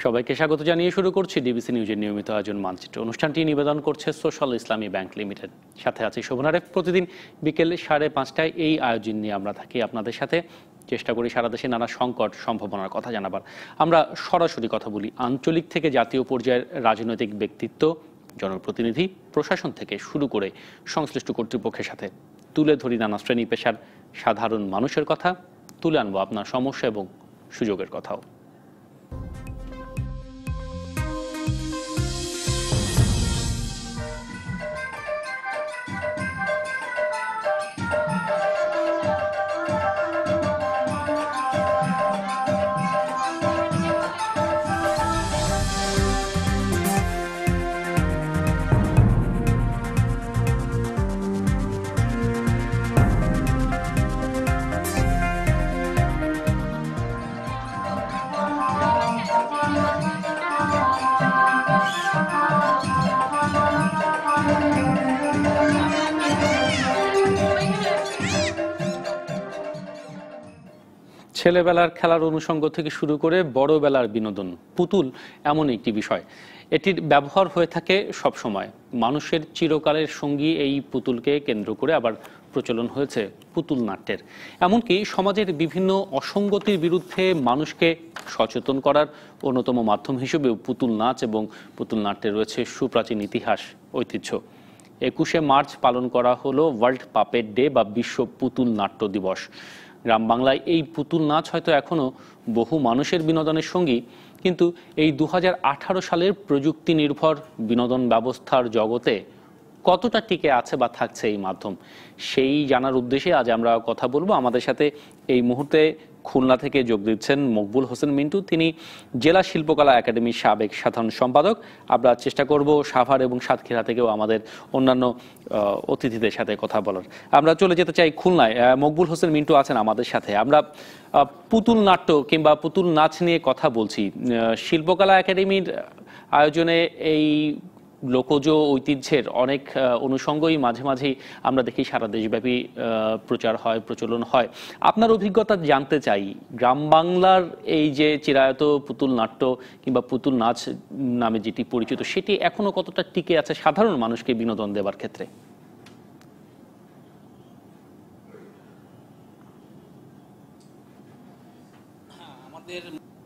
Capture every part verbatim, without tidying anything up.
সবাইকে স্বাগত জানিয়ে শুরু করছি ডিবিসি নিউজের নিয়মিত আয়োজন মানচিত্র। অনুষ্ঠানটি নিবেদন করছে সোশ্যাল ইসলামী ব্যাংক লিমিটেড। সাথে আছি শোভন আরেফ। প্রতিদিন বিকেল সাড়ে পাঁচটায় এই আয়োজন নিয়ে আমরা থাকি আপনাদের সাথে। চেষ্টা করি সারা দেশে নানা সংকট সম্ভাবনার কথা জানাবার। আমরা সরাসরি কথা বলি আঞ্চলিক থেকে জাতীয় পর্যায়ের রাজনৈতিক ব্যক্তিত্ব, জনপ্রতিনিধি, প্রশাসন থেকে শুরু করে সংশ্লিষ্ট কর্তৃপক্ষের সাথে। তুলে ধরি নানা শ্রেণী পেশার সাধারণ মানুষের কথা, তুলে আনবো আপনার সমস্যা এবং সুযোগের কথাও। ছেলেবেলার খেলার অনুষঙ্গ থেকে শুরু করে বড়বেলার বিনোদন, পুতুল এমন একটি বিষয়। এটির ব্যবহার হয়ে থাকে সব সময়। মানুষের চিরকালের সঙ্গী এই পুতুলকে কেন্দ্র করে আবার প্রচলন হয়েছে পুতুল নাট্যের। এমনকি সমাজের বিভিন্ন অসঙ্গতির বিরুদ্ধে মানুষকে সচেতন করার অন্যতম মাধ্যম হিসেবেও পুতুল নাচ এবং পুতুল নাট্যে রয়েছে সুপ্রাচীন ইতিহাস, ঐতিহ্য। একুশে মার্চ পালন করা হলো ওয়ার্ল্ড পাপেট ডে বা বিশ্ব পুতুল নাট্য দিবস। গ্রাম বাংলায় এই পুতুল নাচ হয়তো এখনো বহু মানুষের বিনোদনের সঙ্গী, কিন্তু এই দু হাজার আঠারো সালের প্রযুক্তি নির্ভর বিনোদন ব্যবস্থার জগতে কতটা টিকে আছে বা থাকছে এই মাধ্যম, সেই জানার উদ্দেশ্যে আজ আমরা কথা বলবো। আমাদের সাথে এই মুহূর্তে খুলনা থেকে যোগ দিচ্ছেন মকবুল হোসেন মিন্টু। তিনি জেলা শিল্পকলা একাডেমির সাবেক সাধারণ সম্পাদক। আমরা চেষ্টা করব সাভার এবং সাতক্ষীরা থেকেও আমাদের অন্যান্য অতিথিদের সাথে কথা বলার। আমরা চলে যেতে চাই খুলনায়। মকবুল হোসেন মিন্টু আছেন আমাদের সাথে। আমরা পুতুল নাট্য কিংবা পুতুল নাচ নিয়ে কথা বলছি। শিল্পকলা একাডেমির আয়োজনে এই লোকজ ঐতিহ্যের অনেক অনুষঙ্গই মাঝে মাঝেই আমরা দেখি সারা দেশব্যাপী প্রচার হয়, প্রচলন হয়। আপনার অভিজ্ঞতা জানতে চাই, গ্রাম বাংলার এই যে চিরায়ত পুতুল নাট্য কিংবা পুতুল নাচ নামে যেটি পরিচিত, সেটি এখনো কতটা টিকে আছে সাধারণ মানুষকে বিনোদন দেওয়ার ক্ষেত্রে? আমাদের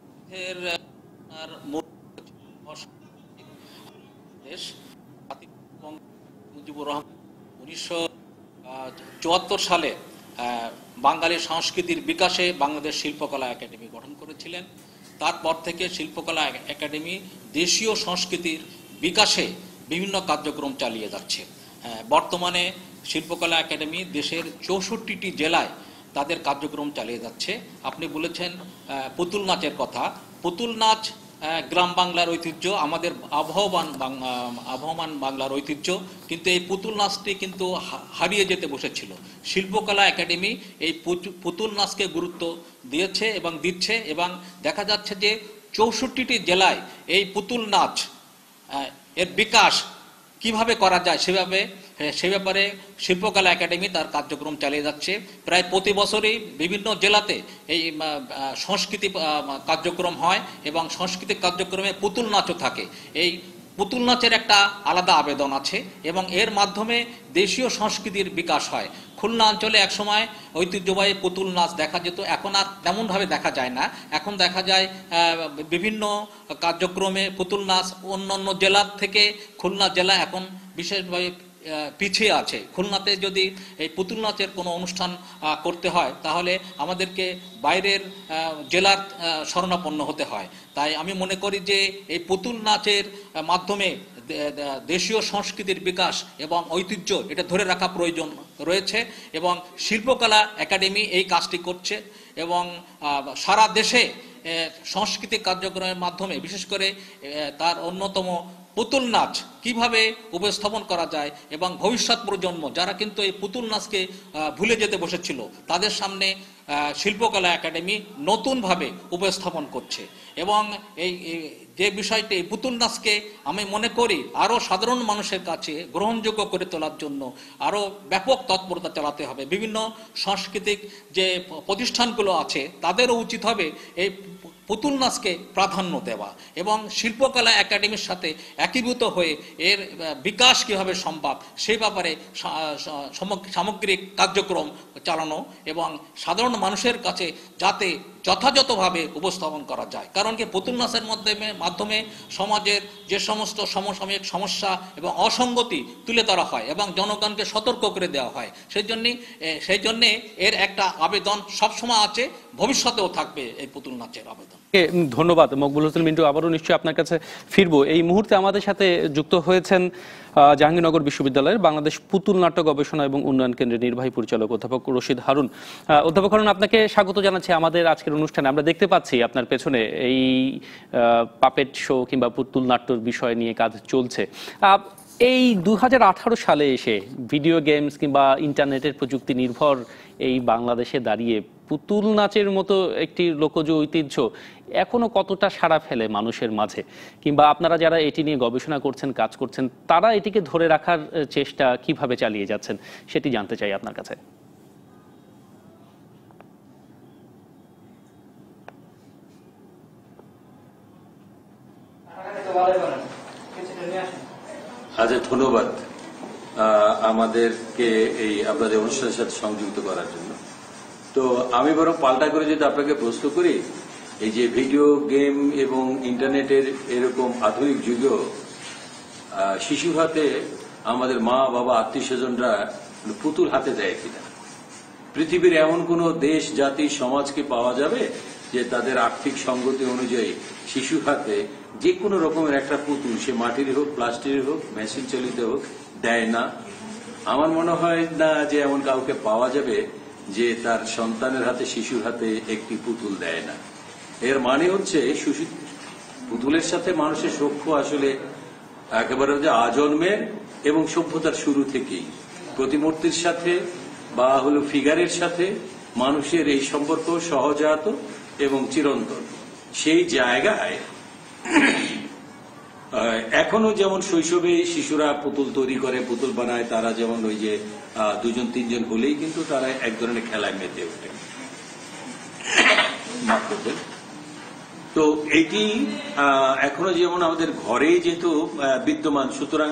মুজিবুর রহমান উনিশশো চুয়াত্তর সালে বাঙালি সংস্কৃতির বিকাশে বাংলাদেশ শিল্পকলা একাডেমি গঠন করেছিলেন। তারপর থেকে শিল্পকলা একাডেমি দেশীয় সংস্কৃতির বিকাশে বিভিন্ন কার্যক্রম চালিয়ে যাচ্ছে। বর্তমানে শিল্পকলা একাডেমি দেশের চৌষট্টিটি জেলায় তাদের কার্যক্রম চালিয়ে যাচ্ছে। আপনি বলেছেন পুতুল নাচের কথা। পুতুল নাচ গ্রাম বাংলার ঐতিহ্য, আমাদের আবহমান আবহমান বাংলার ঐতিহ্য, কিন্তু এই পুতুল নাচটি কিন্তু হারিয়ে যেতে বসেছিল। শিল্পকলা একাডেমি এই পুতুল নাচকে গুরুত্ব দিয়েছে এবং দিচ্ছে, এবং দেখা যাচ্ছে যে চৌষট্টিটি জেলায় এই পুতুল নাচ এর বিকাশ কিভাবে করা যায় সেভাবে সে ব্যাপারে শিল্পকলা একাডেমি তার কার্যক্রম চালিয়ে যাচ্ছে। প্রায় প্রতি বছরই বিভিন্ন জেলাতে এই সংস্কৃতি কার্যক্রম হয় এবং সাংস্কৃতিক কার্যক্রমে পুতুল নাচও থাকে। এই পুতুল নাচের একটা আলাদা আবেদন আছে এবং এর মাধ্যমে দেশীয় সংস্কৃতির বিকাশ হয়। খুলনা অঞ্চলে একসময় ঐতিহ্যবাহী পুতুল নাচ দেখা যেত, এখন আর তেমনভাবে দেখা যায় না। এখন দেখা যায় বিভিন্ন কার্যক্রমে পুতুল নাচ অন্য অন্য জেলার থেকে খুলনা জেলা এখন বিশেষভাবে পিছিয়ে আছে। খুলনাতে যদি এই পুতুল নাচের কোনো অনুষ্ঠান করতে হয় তাহলে আমাদেরকে বাইরের জেলার শরণাপন্ন হতে হয়। তাই আমি মনে করি যে এই পুতুল নাচের মাধ্যমে দেশীয় সংস্কৃতির বিকাশ এবং ঐতিহ্য এটা ধরে রাখা প্রয়োজন রয়েছে, এবং শিল্পকলা একাডেমি এই কাজটি করছে এবং সারা দেশে সাংস্কৃতিক কার্যক্রমের মাধ্যমে বিশেষ করে তার অন্যতম পুতুল নাচ কিভাবে উপস্থাপন করা যায় এবং ভবিষ্যৎ প্রজন্ম যারা কিন্তু এই পুতুল নাচকে ভুলে যেতে বসেছিল তাদের সামনে শিল্পকলা একাডেমি নতুনভাবে উপস্থাপন করছে। এবং এই যে বিষয়টি পুতুল নাচকে আমি মনে করি আরও সাধারণ মানুষের কাছে গ্রহণযোগ্য করে তোলার জন্য আরও ব্যাপক তৎপরতা চালাতে হবে। বিভিন্ন সাংস্কৃতিক যে প্রতিষ্ঠানগুলো আছে তাদেরও উচিত হবে এই পুতুল নাচকে প্রাধান্য দেওয়া এবং শিল্পকলা একাডেমির সাথে একীভূত হয়ে এর বিকাশ কীভাবে সম্ভব সেই ব্যাপারে সামগ্রিক কার্যক্রম চালানো এবং সাধারণ মানুষের কাছে যাতে যথাযথভাবে উপস্থাপন করা যায়। কারণ কি পুতুল নাচের মাধ্যমে মাধ্যমে সমাজের যে সমস্ত সমসাময়িক সমস্যা এবং অসঙ্গতি তুলে ধরা হয় এবং জনগণকে সতর্ক করে দেওয়া হয়। সেই জন্যে সেই জন্যে এর একটা আবেদন সবসময় আছে, ভবিষ্যতেও থাকবে এই পুতুল নাচের আবেদন। ধন্যবাদ মকবুল হোসেন মিন্টু, আবারও নিশ্চয়ই আপনার কাছে ফিরবো। এই মুহূর্তে আমাদের সাথে যুক্ত হয়েছেন জাহাঙ্গীরনগর বিশ্ববিদ্যালয়ের বাংলাদেশ পুতুল নাট্য গবেষণা এবং উন্নয়ন কেন্দ্রের নির্বাহী পরিচালক অধ্যাপক রশিদ হারুন। অধ্যাপক হারুন, আপনাকে স্বাগত জানাচ্ছি আমাদের আজকের অনুষ্ঠানে। আমরা দেখতে পাচ্ছি আপনার পেছনে এই পাপেট শো কিংবা পুতুল নাট্যর বিষয় নিয়ে কাজ চলছে। এই দু হাজার আঠারো সালে এসে ভিডিও গেমস কিংবা ইন্টারনেটের প্রযুক্তি নির্ভর এই বাংলাদেশে দাঁড়িয়ে পুতুল নাচের মতো একটি লোকজ ঐতিহ্য এখনো কতটা সাড়া ফেলে মানুষের মাঝে, কিংবা আপনারা যারা এটি নিয়ে গবেষণা করছেন, কাজ করছেন, তারা এটিকে ধরে রাখার চেষ্টা কিভাবে চালিয়ে যাচ্ছেন সেটি জানতে চাই আপনার কাছে। আচ্ছা, ধন্যবাদ আমাদেরকে এই আপনাদের অনুষ্ঠানের সাথে সংযুক্ত করার জন্য। তো আমি বরং পাল্টা করে যদি আপনাকে প্রশ্ন করি, এই যে ভিডিও গেম এবং ইন্টারনেটের এরকম আধুনিক যুগেও শিশুর হাতে আমাদের মা বাবা আত্মীয় স্বজনরা পুতুল হাতে দেয় কিনা? পৃথিবীর এমন কোন দেশ জাতি সমাজকে পাওয়া যাবে যে তাদের আর্থিক সঙ্গতি অনুযায়ী শিশুর হাতে যে কোনো রকমের একটা পুতুল, সে মাটির হোক, প্লাস্টিকের হোক, মেশিন চালিত হোক, দেয় না? আমার মনে হয় না যে এমন কাউকে পাওয়া যাবে যে তার সন্তানের হাতে, শিশুর হাতে একটি পুতুল দেয় না। এর মানে হচ্ছে শিশু পুতুলের সাথে মানুষের সখ্য আসলে একেবারে যে আজন্মের এবং সভ্যতার শুরু থেকেই। প্রতিমূর্তির সাথে বা হলো ফিগারের সাথে মানুষের এই সম্পর্ক সহজাত এবং চিরন্তন। সেই জায়গায় এখনো যেমন শৈশবে শিশুরা পুতুল তৈরি করে, পুতুল বানায়, তারা যেমন ওই যে দুজন তিনজন হলেই কিন্তু তারা এক ধরনের খেলায় মেতে ওঠে। তো এটি এখনো যেমন আমাদের ঘরে যেহেতু বিদ্যমান, সুতরাং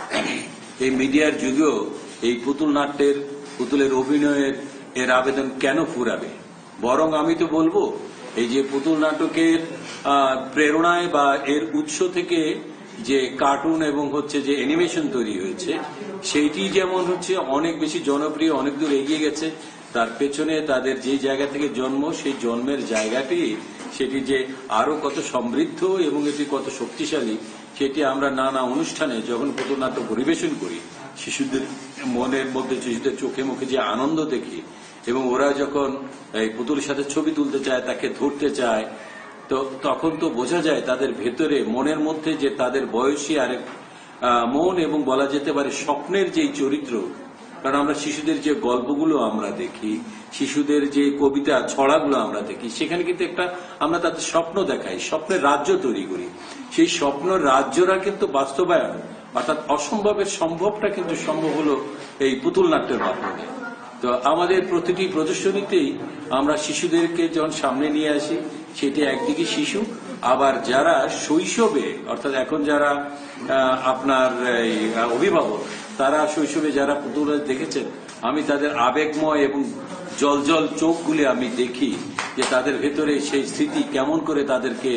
এই মিডিয়ার যুগেও এই পুতুল নাট্যের, পুতুলের অভিনয়ের এর আবেদন কেন ফুরাবে? বরং আমি তো বলবো এই যে পুতুল নাটকের প্রেরণায় বা এর উৎস থেকে যে কার্টুন এবং হচ্ছে যে অ্যানিমেশন তৈরি হয়েছে, সেইটি যেমন হচ্ছে অনেক বেশি জনপ্রিয়, অনেক দূর এগিয়ে গেছে। তার পেছনে তাদের যে জায়গা থেকে জন্ম, সেই জন্মের জায়গাটি সেটি যে আরো কত সমৃদ্ধ এবং এটি কত শক্তিশালী, সেটি আমরা নানা অনুষ্ঠানে যখন পুতুল নাট্য পরিবেশন করি, শিশুদের মনের মধ্যে, শিশুদের চোখে মুখে যে আনন্দ দেখি এবং ওরা যখন এই পুতুলের সাথে ছবি তুলতে চায়, তাকে ধরতে চায়, তো তখন তো বোঝা যায় তাদের ভেতরে, মনের মধ্যে যে তাদের বয়সী আরেক মন এবং বলা যেতে পারে স্বপ্নের যেই চরিত্র। কারণ আমরা শিশুদের যে গল্পগুলো আমরা দেখি, শিশুদের যে কবিতা ছড়াগুলো আমরা দেখি, সেখানে কিন্তু একটা আমরা তাদের স্বপ্ন দেখাই, স্বপ্নের রাজ্য তৈরি করি। সেই স্বপ্ন রাজ্যরা কিন্তু বাস্তবায়ন, অর্থাৎ অসম্ভবের সম্ভবটা কিন্তু সম্ভব হলো এই পুতুল নাট্যের মাধ্যমে। তো আমাদের প্রতিটি প্রদর্শনীতেই আমরা শিশুদেরকে যখন সামনে নিয়ে আসি, সেটি একদিকে শিশু, আবার যারা শৈশবে, অর্থাৎ এখন যারা আপনার অভিভাবক, তারা শৈশবে যারা পুতুল দেখেছেন, আমি তাদের আবেগময় এবং জল জল চোখগুলি আমি দেখি যে তাদের ভেতরে সেই স্মৃতি কেমন করে তাদেরকে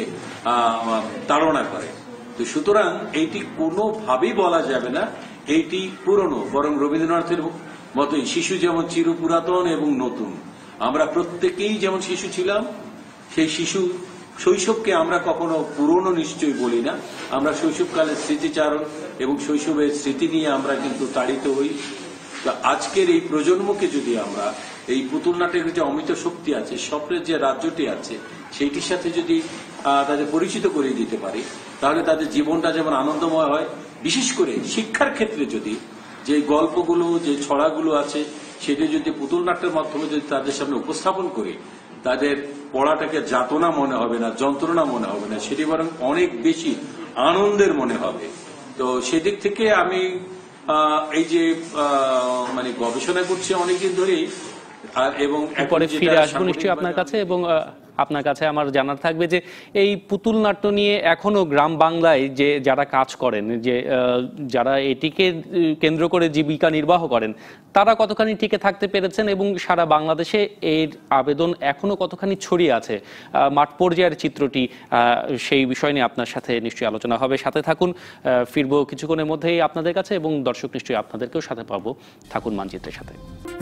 তাড়না করে। তো সুতরাং এইটি কোনোভাবেই বলা যাবে না এইটি পুরনো, বরং রবীন্দ্রনাথের মতোই শিশু যেমন চির পুরাতন এবং নতুন। আমরা প্রত্যেকেই যেমন শিশু ছিলাম, সেই শিশু শৈশবকে আমরা কখনো পুরনো নিশ্চয়ই বলি না। আমরা শৈশবকালের স্মৃতিচারণ এবং শৈশবের স্মৃতি নিয়ে আমরা কিন্তু তাড়িত হই। তো আজকের এই প্রজন্মকে যদি আমরা এই পুতুল নাটকের যে অমিত শক্তি আছে, স্বপ্নের যে রাজ্যটি আছে, সেইটির সাথে যদি তাদের পরিচিত করিয়ে দিতে পারি, তাহলে তাদের জীবনটা যেমন আনন্দময় হয়। বিশেষ করে শিক্ষার ক্ষেত্রে যদি যে গল্পগুলো, যে ছড়াগুলো আছে, সেটি যদি পুতুল নাট্যের মাধ্যমে যদি তাদের সামনে উপস্থাপন করি, তাদের পড়াটাকে যাতনা মনে হবে না, যন্ত্রণা মনে হবে না, সেটি বরং অনেক বেশি আনন্দের মনে হবে। তো সেদিক থেকে আমি এই যে মানে গবেষণা করছি অনেকদিন ধরেই, আর এবং পরে ফিরে আসবো নিশ্চয়ই আপনার কাছে, এবং আপনার কাছে আমার জানার থাকবে যে এই পুতুল নাট্য নিয়ে এখনো গ্রাম বাংলায় যে যারা কাজ করেন, যে যারা এটিকে কেন্দ্র করে জীবিকা নির্বাহ করেন, তারা কতখানি টিকে থাকতে পেরেছেন এবং সারা বাংলাদেশে এর আবেদন এখনো কতখানি ছড়িয়ে আছে, মাঠ পর্যায়ের চিত্রটি, সেই বিষয় নিয়ে আপনার সাথে নিশ্চয়ই আলোচনা হবে। সাথে থাকুন, ফিরবো কিছুক্ষণের মধ্যেই আপনাদের কাছে, এবং দর্শক নিশ্চয়ই আপনাদেরকেও সাথে পাবো। থাকুন মানচিত্রের সাথে।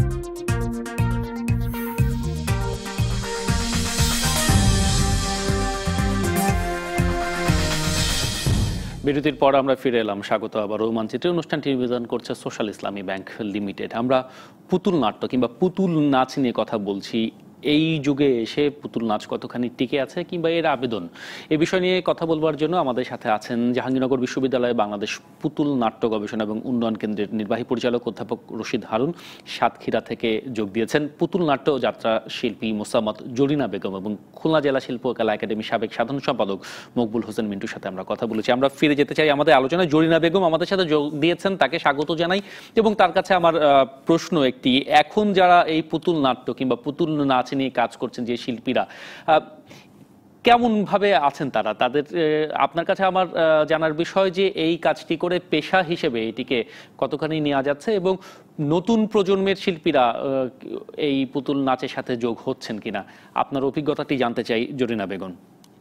বিরতির পর আমরা ফিরে এলাম, স্বাগত আবারও মানচিত্রে। অনুষ্ঠানটি নিবেদন করছে সোশ্যাল ইসলামী ব্যাংক লিমিটেড। আমরা পুতুল নাট্য কিংবা পুতুল নাচ নিয়ে কথা বলছি। এই যুগে এসে পুতুল নাচ কতখানি টিকে আছে কিংবা এর আবেদন, এ বিষয় নিয়ে কথা বলবার জন্য আমাদের সাথে আছেন জাহাঙ্গীরনগর বিশ্ববিদ্যালয়ে বাংলাদেশ পুতুল নাট্য গবেষণা এবং উন্নয়ন কেন্দ্রের নির্বাহী পরিচালক অধ্যাপক রশিদ হারুন। সাতক্ষীরা থেকে যোগ দিয়েছেন পুতুল নাট্য যাত্রা শিল্পী মোসাম্মত জরিনা বেগম এবং খুলনা জেলা শিল্পকলা একাডেমির সাবেক সাধারণ সম্পাদক মকবুল হোসেন মিন্টুর সাথে আমরা কথা বলেছি। আমরা ফিরে যেতে চাই আমাদের আলোচনায়। জরিনা বেগম আমাদের সাথে যোগ দিয়েছেন, তাকে স্বাগত জানাই। এবং তার কাছে আমার প্রশ্ন একটি, এখন যারা এই পুতুল নাট্য কিংবা পুতুল নাচ নিয়ে কাজ করছেন যে শিল্পীরা, কেমন ভাবে আছেন তারা? তাদের আপনার কাছে আমার জানার বিষয় যে এই কাজটি করে পেশা হিসেবে এটিকে কতখানি নেওয়া যাচ্ছে, এবং নতুন প্রজন্মের শিল্পীরা এই পুতুল নাচের সাথে যোগ হচ্ছেন কিনা, আপনার অভিজ্ঞতাটি জানতে চাই জরিনা বেগম।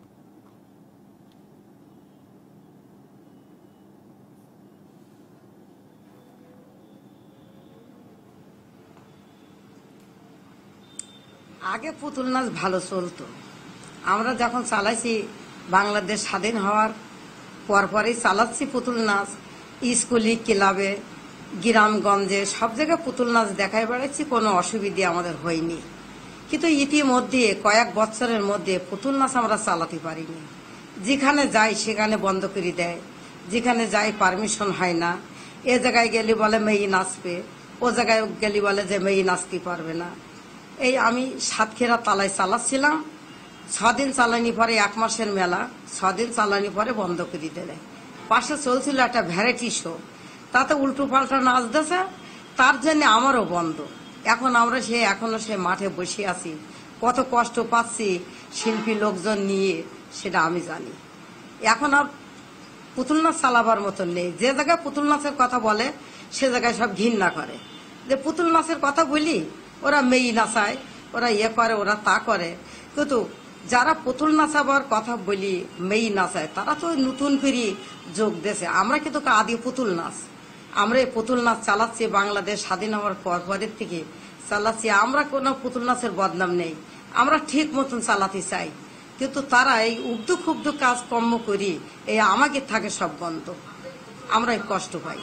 আগে পুতুল নাচ ভালো চলতো। আমরা যখন চালাইছি বাংলাদেশ স্বাধীন হওয়ার পরপরই চালাচ্ছি পুতুল নাচ, স্কুলে ক্লাবে গ্রামগঞ্জে সব জায়গায় পুতুল নাচ দেখাই বেড়াচ্ছি, কোনো অসুবিধা আমাদের হয়নি। কিন্তু ইতিমধ্যে কয়েক বছরের মধ্যে পুতুল নাচ আমরা চালাতে পারিনি। যেখানে যাই সেখানে বন্ধ করে দেয়, যেখানে যাই পারমিশন হয় না। এ জায়গায় গেলে বলে মেয়ে নাচবে, ও জায়গায় গেলে বলে যে মেয়ে নাচতে পারবে না। এই আমি সাতক্ষীরা তালায় চালাচ্ছিলাম, ছদিন চালানি পরে এক মাসের মেলা, ছদিন চালানি পরে বন্ধ করে দিলে। পাশে চলছিল একটা ভ্যারাইটি শো, তাতে উল্টো পাল্টা নাচ দিয়েছে, তার জন্য আমারও বন্ধ। এখন আমরা সে এখনো সে মাঠে বসে আছি, কত কষ্ট পাচ্ছি শিল্পী লোকজন নিয়ে, সেটা আমি জানি। এখন আর পুতুল নাচ চালাবার মতন নেই। যে জায়গায় পুতুল নাচের কথা বলে সে জায়গায় সব ঘৃণা করে, যে পুতুল নাচের কথা বলি ওরা মেয়ে নাচায়, ওরা ইয়ে করে, ওরা তা করে। কিন্তু যারা পুতুল নাচাবার কথা বলি মেয়ে নাচায়, তারা তো নতুন করে যোগ দিয়েছে। আমরা কিন্তু আদি পুতুল নাচ, আমরা এই পুতুল নাচ চালাচ্ছি বাংলাদেশ স্বাধীন হওয়ার পর পরের থেকে চালাচ্ছি। আমরা কোনো পুতুল নাচের বদনাম নেই, আমরা ঠিক মতন চালাতে চাই। কিন্তু তারা এই উদ্যোগ ক্ষুব্ধ কাজ কর্ম করি, এই আমাকে থাকে সব বন্ধ, আমরা কষ্ট পাই।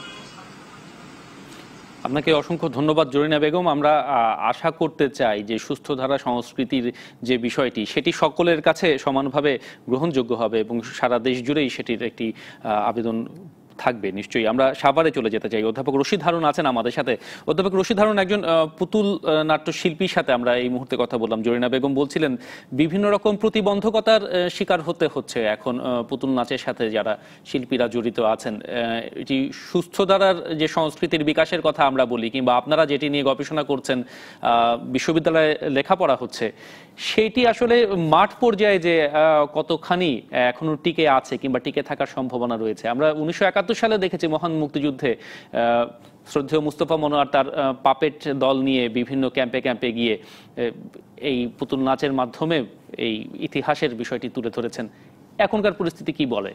আপনাকে অসংখ্য ধন্যবাদ জরিনা বেগম। আমরা আশা করতে চাই যে সুস্থ ধারা সংস্কৃতির যে বিষয়টি, সেটি সকলের কাছে সমানভাবে গ্রহণযোগ্য হবে এবং সারা দেশ জুড়েই সেটির একটি আবেদন থাকবে নিশ্চয়ই। আমরা সাভারে চলে যেতে চাই। অধ্যাপক রশিদ হারুন আছেন আমাদের সাথে। অধ্যাপক রশিদ হারুন একজন পুতুল নাট্য শিল্পীর সাথে আমরা এই মুহূর্তে কথা বললাম। জরিনা বেগম বলছিলেন বিভিন্ন রকম প্রতিবন্ধকতার শিকার হতে হচ্ছে এখন পুতুল নাচের সাথে যারা শিল্পীরা জড়িত আছেন। এটি সুস্থ ধারার যে সংস্কৃতির বিকাশের কথা আমরা বলি, কিংবা আপনারা যেটি নিয়ে গবেষণা করছেন, বিশ্ববিদ্যালয়ে লেখাপড়া হচ্ছে, সেইটি আসলে মাঠ পর্যায়ে যে কতখানি এখনো টিকে আছে কিংবা টিকে থাকার সম্ভাবনা রয়েছে। আমরা উনিশশো একাত্তর সালে দেখেছি মহান মুক্তিযুদ্ধে শ্রদ্ধেয় মুস্তফা মনোয়ার তার পাপেট দল নিয়ে বিভিন্ন ক্যাম্পে ক্যাম্পে গিয়ে এই পুতুল নাচের মাধ্যমে এই ইতিহাসের বিষয়টি তুলে ধরেছেন। এখনকার পরিস্থিতি কি বলে?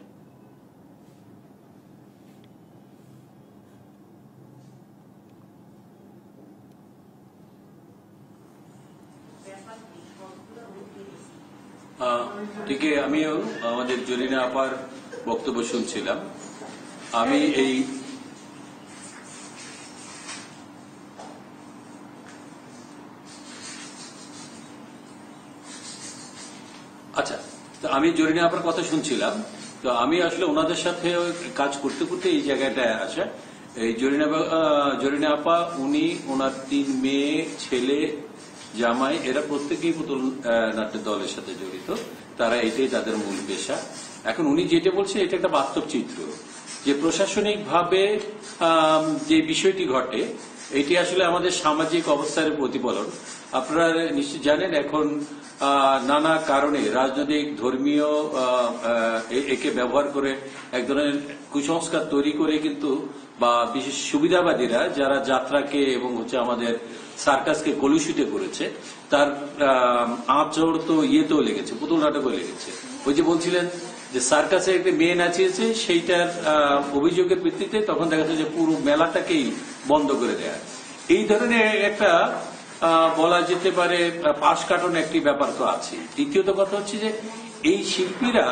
ঠিক আমিও আমাদের জরিনা আপার বক্তব্য শুনছিলাম। আমি এই আচ্ছা তো আমি জরিনা আপার কথা শুনছিলাম। তো আমি আসলে ওনাদের সাথে কাজ করতে করতে এই জায়গাটায় আসা, এই জরিনা জরিনা আপা উনি ওনার তিন মেয়ে ছেলে জামাই এরা প্রত্যেকেই পুতুল নাট্য দলের সাথে জড়িত, তারা এটাই তাদের মূল পেশা। এখন উনি যেটা বলছে এটা একটা বাস্তব চিত্র, যে প্রশাসনিক ভাবে যে বিষয়টি ঘটে এটি আসলে আমাদের সামাজিক অবস্থার প্রতিফলন। আপনারা নিশ্চয় জানেন এখন নানা কারণে রাজনৈতিক ধর্মীয় একে ব্যবহার করে এক ধরনের কুসংস্কার তৈরি করে কিন্তু বা বিশেষ সুবিধাবাদীরা যারা যাত্রাকে এবং হচ্ছে আমাদের সার্কাসকে কলুষিত করেছে তার আঁচড় তো ইয়েতেও লেগেছে, পুতুল নাটকও লেগেছে। ওই যে বলছিলেন যে সার্কাসে একটা মেয়ে নাচিয়েছে সেইটার অভিযোগের ভিত্তিতে তখন দেখা যাচ্ছে যে পুরো মেলাটাকেই বন্ধ করে দেয়া। এই ধরনের একটা বলা যেতে পারে পাশ কাটানো একটি ব্যাপার তো আছে। দ্বিতীয়ত কথা হচ্ছে যে এই শিল্পীরা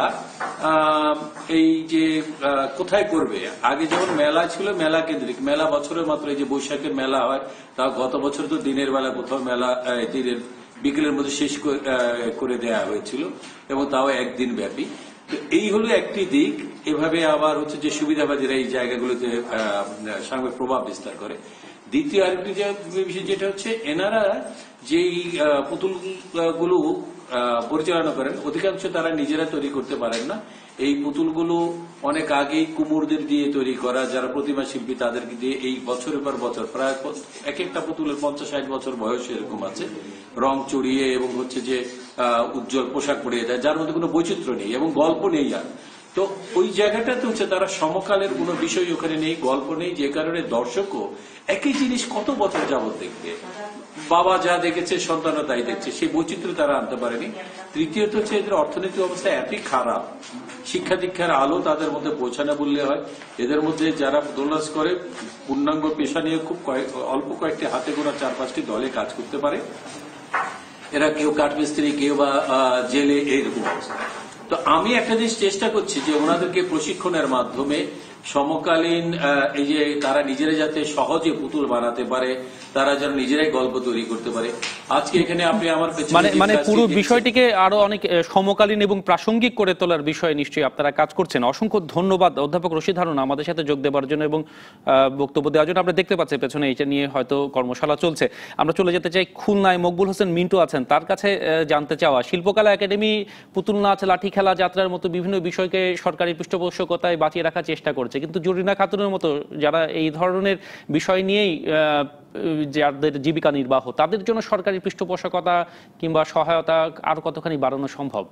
এই যে কোথায় করবে, আগে যেমন মেলা ছিল মেলা কেন্দ্রিক, মেলা বছরের মাত্র এই যে বৈশাখের মেলা হয় তা গত বছর তো দিনের বেলা কোথাও মেলা দিনের বিকেলের মধ্যে শেষ করে দেয়া হয়েছিল এবং তাও একদিন ব্যাপী। তো এই হলো একটি দিক। এভাবে আবার হচ্ছে যে সুবিধাবাদীরা এই জায়গাগুলোতে সাংবাদিক প্রভাব বিস্তার করে। দ্বিতীয় আরেকটি বিষয় যেটা হচ্ছে এনারা যেই পুতুলগুলো পরিচালনা করেন অধিকাংশ তারা নিজেরা তৈরি করতে পারেন না। এই পুতুলগুলো অনেক আগেই কুমোরদের দিয়ে তৈরি করা, যারা প্রতিমা শিল্পী তাদেরকে দিয়ে এই বছরের পর বছর প্রায় এক একটা পুতুলের পঞ্চাশ ষাট বছর বয়স এরকম আছে, রং চড়িয়ে এবং হচ্ছে যে উজ্জ্বল পোশাক পরিয়ে দেয়, যার মধ্যে কোনো বৈচিত্র্য নেই এবং গল্প নেই। আর তো ওই জায়গাটাতে হচ্ছে তারা সমকালের কোনো বিষয় ওখানে নেই, গল্প নেই, যে কারণে দর্শকও একই জিনিস কত বছর যাবত দেখবে, বাবা যা দেখেছে সন্তানও তাই দেখছে, সেই বৈচিত্র্য তারা আনতে পারেনি। তৃতীয়ত হচ্ছে এদের অর্থনৈতিক অবস্থা এতই খারাপ, শিক্ষা দীক্ষার আলো তাদের মধ্যে পৌঁছানো বললে হয়। এদের মধ্যে যারা দোলনাচ করে পূর্ণাঙ্গ পেশা নিয়ে খুব অল্প কয়েকটি হাতে গোনা চার পাঁচটি দলে কাজ করতে পারে। এরা কেউ কাঠমিস্ত্রি, কেউ বা জেলে, এইরকম অবস্থা। তো আমি একটা জিনিস চেষ্টা করছি যে ওনাদেরকে প্রশিক্ষণের মাধ্যমে সমকালীন এই যে তারা নিজেরা যাতে সহজে পুতুল বানাতে পারে, তারা যেন নিজেরাই গল্প তৈরি করতে পারে। আজকে এখানে আপনি আমার মানে মানে পুরো বিষয়টিকে আরো অনেক সমকালীন এবং প্রাসঙ্গিক করে তোলার বিষয়ে নিশ্চয়ই আপনারা কাজ করছেন। অসংখ্য ধন্যবাদ অধ্যাপক রশিদ হারুন আমাদের সাথে যোগ দেওয়ার জন্য এবং বক্তব্য দেওয়ার জন্য। আমরা দেখতে পাচ্ছি পেছনে এটা নিয়ে হয়তো কর্মশালা চলছে। আমরা চলে যেতে চাই খুলনায়, মকবুল হোসেন মিন্টু আছেন, তার কাছে জানতে চাওয়া শিল্পকলা একাডেমি পুতুল নাচ, লাঠি খেলা, যাত্রার মতো বিভিন্ন বিষয়কে সরকারি পৃষ্ঠপোষকতায় বাঁচিয়ে রাখার চেষ্টা করছে, কিন্তু জরিনা খাতুনের মতো যারা এই ধরনের বিষয় নিয়েই যাদের জীবিকা নির্বাহ, তাদের জন্য সরকারি পৃষ্ঠপোষকতা কিংবা সহায়তা আর কতখানি বাড়ানো সম্ভব?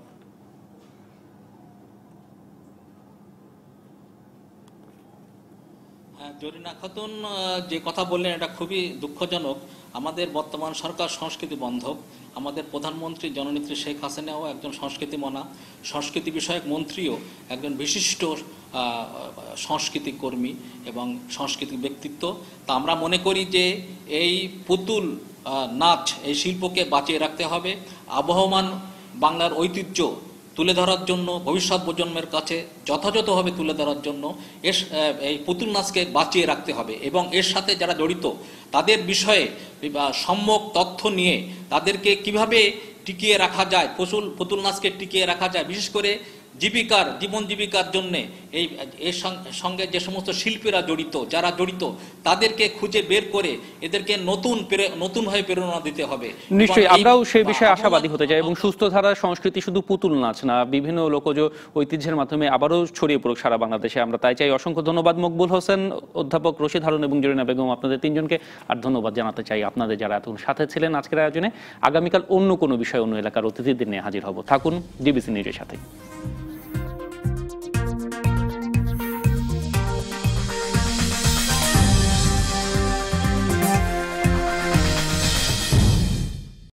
জরিনা খাতুন যে কথা বললেন এটা খুবই দুঃখজনক। আমাদের বর্তমান সরকার সংস্কৃতি বন্ধক, আমাদের প্রধানমন্ত্রী জননেত্রী শেখ হাসিনাও একজন সংস্কৃতি মনা, সংস্কৃতি বিষয়ক মন্ত্রীও একজন বিশিষ্ট সংস্কৃতি কর্মী এবং সাংস্কৃতিক ব্যক্তিত্ব। তা আমরা মনে করি যে এই পুতুল নাচ, এই শিল্পকে বাঁচিয়ে রাখতে হবে, আবহমান বাংলার ঐতিহ্য তুলে ধরার জন্য, ভবিষ্যৎ প্রজন্মের কাছে যথাযথভাবে তুলে ধরার জন্য এই পুতুল নাচকে বাঁচিয়ে রাখতে হবে এবং এর সাথে যারা জড়িত তাদের বিষয়ে সম্যক তথ্য নিয়ে তাদেরকে কিভাবে টিকিয়ে রাখা যায়, পুতুল পুতুল নাচকে টিকিয়ে রাখা যায়, বিশেষ করে জীবিকার জীবন জীবিকার জন্য এই এর সঙ্গে যে সমস্ত শিল্পীরা জড়িত, যারা জড়িত তাদেরকে খুঁজে বের করে এদেরকে নতুন নতুনভাবে প্রেরণা দিতে হবে। নিশ্চয়ই আমরাও সেই বিষয়ে আশাবাদী হতে চাই এবং সুস্থ ধারার সংস্কৃতি শুধু পুতুল নাচ না, বিভিন্ন লোকজ ঐতিহ্যের মাধ্যমে আবারও ছড়িয়ে পড়ুক সারা বাংলাদেশে, আমরা তাই চাই। অসংখ্য ধন্যবাদ মকবুল হোসেন, অধ্যাপক রশিদ হারুন এবং জরিনা বেগম, আপনাদের তিনজনকে। আর ধন্যবাদ জানাতে চাই আপনাদের যারা এতক্ষণ সাথে ছিলেন আজকের আয়োজনে। আগামীকাল অন্য কোনো বিষয়, অন্য এলাকার অতিথিদের নিয়ে হাজির হব। থাকুন ডিবিসি নিউজের সাথে।